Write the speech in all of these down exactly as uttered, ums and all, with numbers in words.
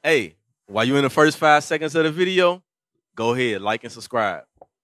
Hey, while you're in the first five seconds of the video, go ahead, like and subscribe.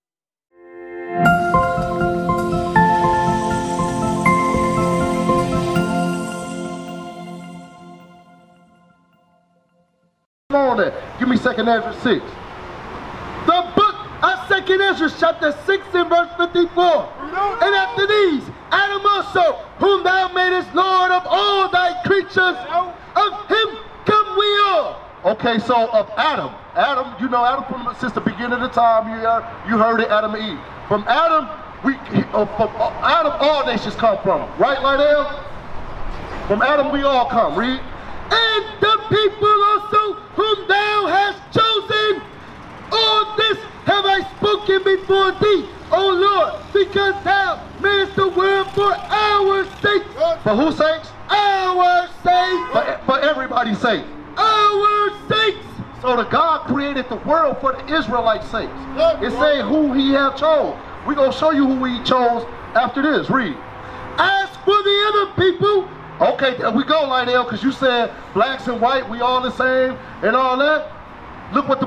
On there. Give me Second Ezra six. The book of Second Ezra, chapter six and verse fifty-four. And after these, Adam also, whom thou madest Lord of all thy creatures, of him come we all. Okay, so of Adam. Adam, you know Adam from since the beginning of the time. You heard, you heard it, Adam and Eve. From Adam, we uh, from uh, Adam all nations come from. Right, Lydell? From Adam we all come. Read. And the people also whom thou hast chosen, all this have I spoken before thee, O Lord, because thou madest the world for our sake. For whose sakes? Our sake. For, for everybody's sake. Our sakes. So the God created the world for the Israelites' sakes. It say who he have chose. We're going to show you who he chose after this. Read. As for the other people, okay, there we go, Lydell, because you said blacks and white, we all the same and all that. Look what the...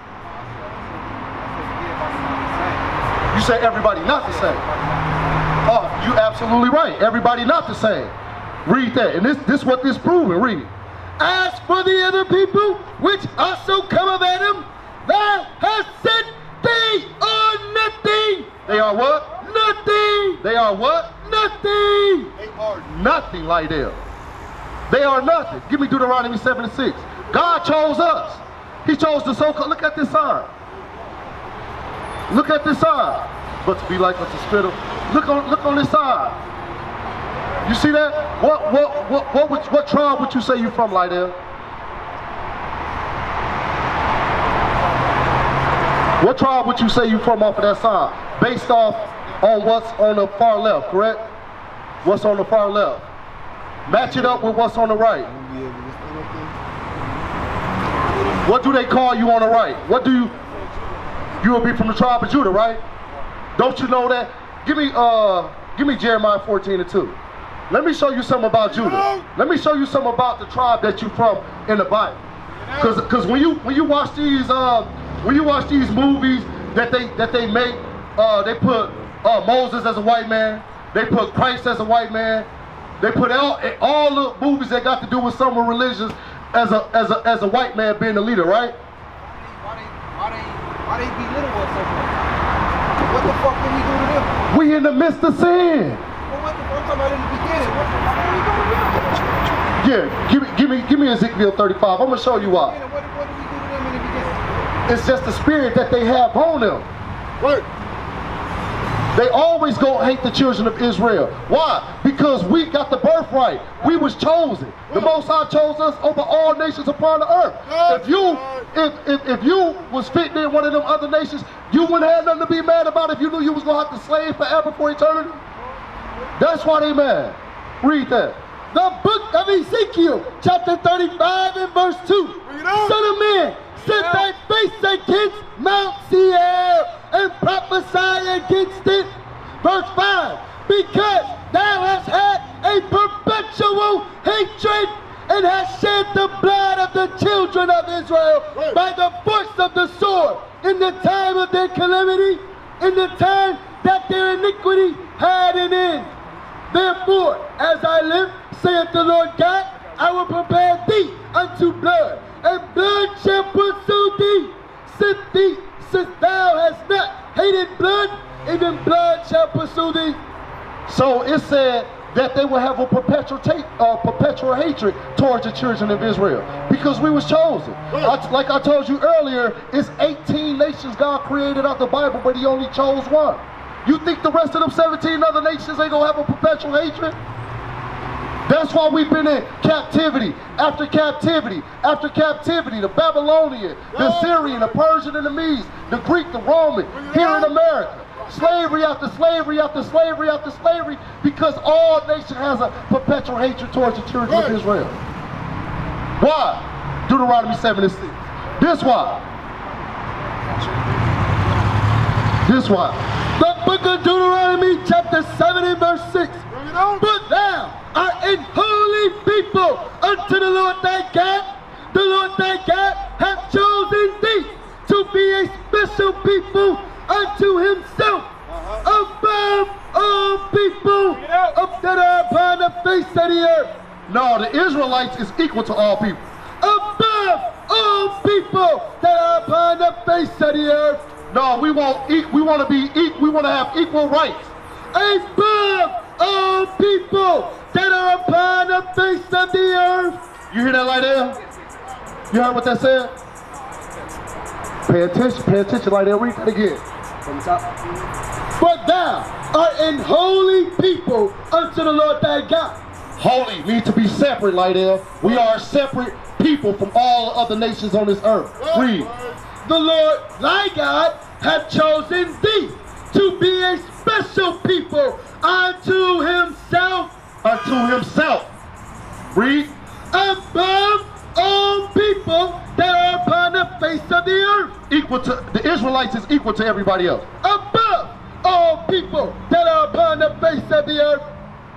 You said everybody not the same. Oh, you absolutely right. Everybody not the same. Read that. And this this what this proving. Read it. As for the other people, which also come of Adam, thou hast said they are nothing. They are what? Nothing. They are what? Nothing. They are nothing, Lydell. They are nothing. Give me Deuteronomy seven and six. God chose us. He chose the so-called, look at this sign. Look at this sign. But to be like unto spittle. Look on look on this side. You see that? What what what what what, what tribe would you say you from, Lydell? What tribe would you say you from off of that sign? Based off on what's on the far left, correct? What's on the far left? Match it up with what's on the right. What do they call you on the right? What do you, you will be from the tribe of Judah, right? Don't you know that? Give me uh, give me Jeremiah fourteen and two. Let me show you something about Judah. Let me show you something about the tribe that you from in the Bible. Cause, cause when you when you watch these uh, when you watch these movies that they that they make, uh, they put uh, Moses as a white man, they put Christ as a white man, they put all all the movies that got to do with some religions as a as a as a white man being the leader, right? Why they why they why they belittle us so much? What the fuck did we do to them? We in the midst of sin. Well, what the fuck? I'm talking about in the beginning. What the fuck are we doing to them? Yeah, give me give me give me Ezekiel thirty-five. I'm gonna show you why. What, what did we do to them in the beginning? It's just the spirit that they have on them. What? They always gonna hate the children of Israel. Why? Because we got the birthright. We was chosen. The Most High chose us over all nations upon the earth. If you, if, if, if you was fitting in one of them other nations, you wouldn't have nothing to be mad about if you knew you was gonna have to slave forever for eternity. That's why they mad. Read that. The book of Ezekiel, chapter thirty-five and verse two. Son of man, set thy face against Mount Seir and prophesy against it. Verse five, because thou hast had a perpetual hatred and hast shed the blood of the children of Israel by the force of the sword in the time of their calamity, in the time that their iniquity had an end. Therefore, as I live, saith the Lord God, I will prepare thee unto blood, and blood shall pursue thee, since thee, since thou hast not hated blood, even blood shall pursue thee. So it said that they will have a perpetual, uh, perpetual hatred towards the children of Israel because we was chosen. I, like I told you earlier, it's eighteen nations God created out the Bible, but he only chose one. You think the rest of them seventeen other nations ain't gonna have a perpetual hatred? That's why we've been in captivity after captivity after captivity. The Babylonian, the Syrian, the Persian and the Medes, the Greek, the Roman, here in America. Slavery after slavery after slavery after slavery, because all nations has a perpetual hatred towards the children of Israel. Why? Deuteronomy seven and six. This why. This why. The book of Deuteronomy chapter seven and verse six. But thou art an holy people unto the Lord thy God. the Lord thy God hath chosen thee to be a special people unto himself, above all people up that are upon the face of the earth. No, the Israelites is equal to all people. Above all people that are upon the face of the earth. No, we want e we want to be e we want to have equal rights. Above all people that are upon the face of the earth. You hear that right there? You heard what that said? Pay attention, pay attention right there. Read that again. From the top. But thou art an holy people unto the Lord thy God. Holy means to be separate, like there. We are separate people from all other nations on this earth. Read. The Lord thy God hath chosen thee to be a special people unto himself. Unto himself. Read. Above all people that are upon the face of the earth. Equal to, the Israelites is equal to everybody else. Above all people that are upon the face of the earth.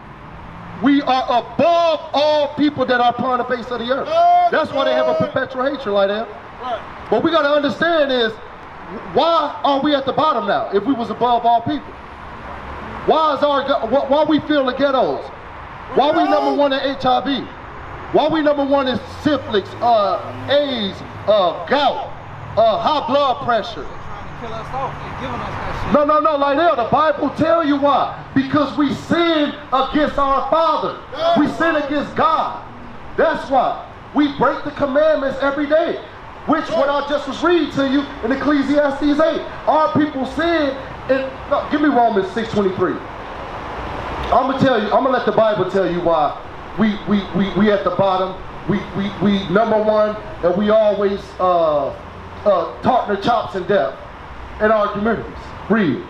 We are above all people that are upon the face of the earth. That's why they have a perpetual hatred like that. But we got to understand is, why are we at the bottom now if we was above all people? Why is our, why we feel the ghettos? Why we number one in H I V? Why we number one in syphilis, uh, AIDS, uh, gout, uh, high blood pressure? Kill us off and giving us that shit. No, no, no, like that. The Bible tell you why. Because we sin against our Father. We sin against God. That's why. We break the commandments every day. Which what I just was reading to you in Ecclesiastes eight. Our people sin, and no, give me Romans six twenty-three. I'm gonna tell you, I'm gonna let the Bible tell you why we we we, we at the bottom. We we we number one, and we always uh uh tarting the chops in death in our communities. Read.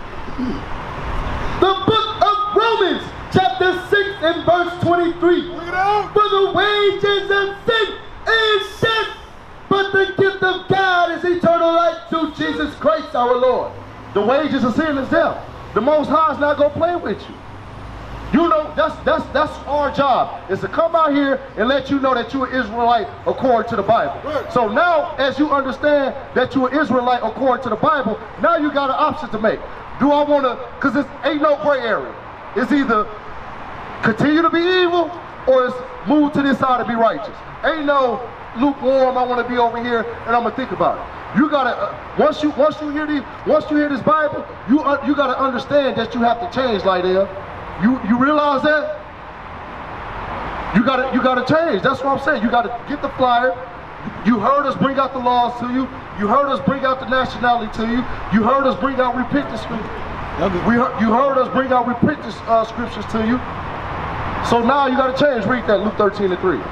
The book of Romans, chapter six and verse twenty-three. For the wages of sin is death, but the gift of God is eternal life through Jesus Christ our Lord. The wages of sin is death. The Most High is not gonna play with you. You know, that's that's that's our job, is to come out here and let you know that you're an Israelite according to the Bible. So now, as you understand that you're an Israelite according to the Bible, now you got an option to make. Do I want to, because it ain't no gray area. It's either continue to be evil or it's move to this side and be righteous. Ain't no lukewarm, I want to be over here and I'm going to think about it. You got to, uh, once you once you hear the, once you hear this Bible, you uh, you got to understand that you have to change, like there. You you realize that? You gotta you gotta change. That's what I'm saying. You gotta get the flyer. You heard us bring out the laws to you. You heard us bring out the nationality to you. You heard us bring out repentance scriptures. We heard, you heard us bring out repentance uh, scriptures to you. So now you gotta change. Read that, Luke thirteen and three.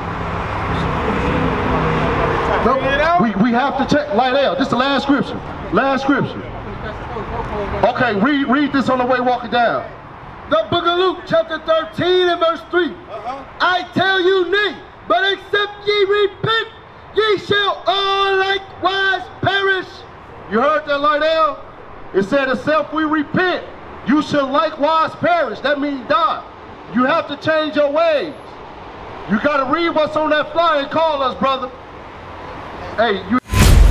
We we have to check. Light out. This is the last scripture. Last scripture. Okay, read read this on the way walking down. The book of Luke, chapter thirteen and verse three. Uh-huh. I tell you nay, but except ye repent, ye shall all likewise perish. You heard that right there? It said, except we repent, you shall likewise perish. That means die. You have to change your ways. You got to read what's on that flyer and call us, brother. Hey, you.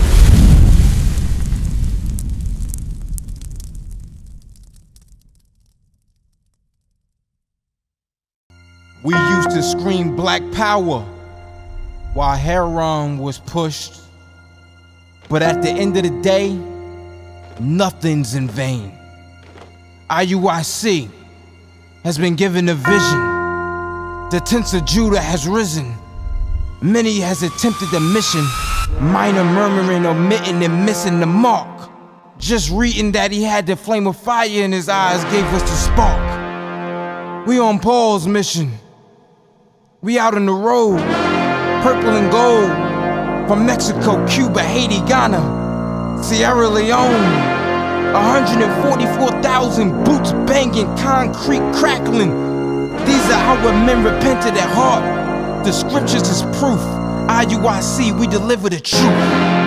We used to scream black power while Heron was pushed. But at the end of the day, nothing's in vain. I U I C has been given a vision. The tents of Judah has risen. Many has attempted the mission. Minor murmuring, omitting, and missing the mark. Just reading that he had the flame of fire in his eyes gave us the spark. We on Paul's mission. We out on the road, purple and gold, from Mexico, Cuba, Haiti, Ghana, Sierra Leone. one hundred forty-four thousand boots banging, concrete crackling. These are our men repented at heart. The scriptures is proof. I U I C, we deliver the truth.